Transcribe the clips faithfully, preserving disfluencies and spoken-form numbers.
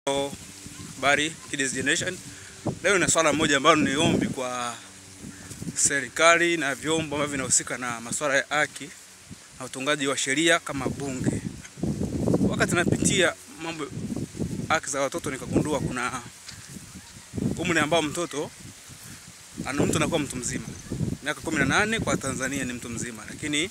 Bari Kids Generation. Leo na swala moja ambalo ni ombi kwa serikali na vyombo ambavyo vinahusika na masuala ya haki na utungaji wa sheria kama bunge. Wakati napitia mambo haki za watoto nikagundua kuna umri ambao mtoto ana mtu anakuwa mtu mzima. Miaka kumi na nane kwa Tanzania ni mtu mzima, lakini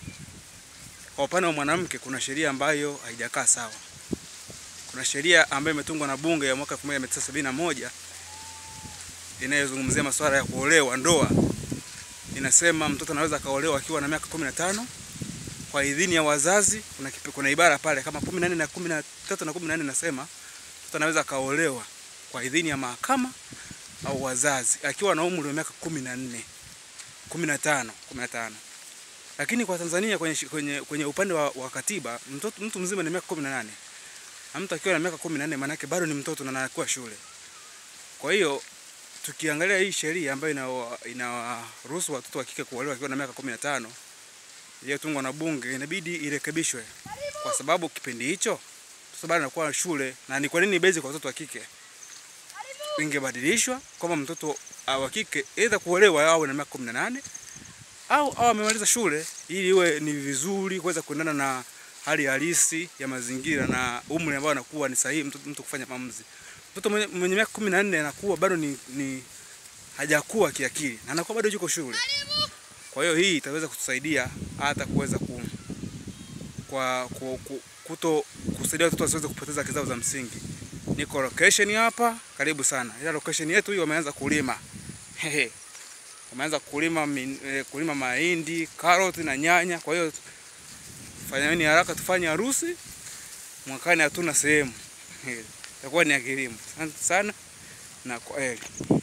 kwa upande wa mwanamke kuna sheria ambayo haijakaa sawa. Kuna sheria ambayo imetungwa na bunge ya mwaka elfu moja mia tisa sabini na moja inayozungumzia masuala ya kuolewa, ndoa. Inasema mtoto anaweza kaolewa akiwa na miaka kumi na tano kwa idhini ya wazazi. Kuna kuna ibara pale kama kumi na nne na kumi na tatu na kumi na nne nasema mtoto anaweza kaolewa kwa idhini ya mahakama au wazazi akiwa na umri wa miaka kumi na nne, kumi na tano, kumi na tano. Lakini kwa Tanzania kwenye kwenye, kwenye upande wa, wa katiba mtoto mtu mzima ni miaka kumi na nane. Na mtu akiwa na miaka kumi na nne maana yake bado ni mtoto na anakuwa shule. Kwa hiyo tukiangalia hii sheria ambayo inawaruhusu watoto wa kike kuolewa akiwa na miaka kumi na tano iliyotungwa na bunge, inabidi irekebishwe. Kwa sababu kipindi hicho mtoto bado anakuwa shule, na ni kwa nini bezi kwa watoto wa kike ingebadilishwa kama mtoto wa kike aidha kuolewa au na miaka kumi na nane au au amemaliza shule, ili iwe ni vizuri kuweza kuendana na hali halisi ya mazingira na umri ambao anakuwa ni sahihi mtu, mtu kufanya maamuzi. Mtoto mwenye, mwenye miaka kumi na nne anakuwa bado ni, ni hajakuwa kiakili na anakuwa bado yuko shule. Kwa hiyo hii itaweza kutusaidia hata kuweza ku kwa ku, ku, kuto kusaidia watoto wasiweze kupoteza haki zao za msingi. Niko location hapa, karibu sana. Ila location yetu hii wameanza kulima. Hehe. Wameanza kulima min, eh, kulima mahindi, karoti na nyanya. Kwa hiyo fanyeni haraka tufanye harusi. Mwakani hatuna sehemu. Itakuwa ni ya kilimo. Asante sana na kwaheri.